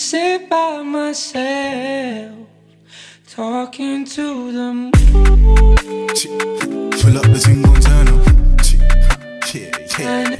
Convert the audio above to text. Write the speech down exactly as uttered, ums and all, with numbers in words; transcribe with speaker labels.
Speaker 1: sit by myself, talking to the moon.
Speaker 2: Pull up the thing, gon' turn up. Yeah, yeah.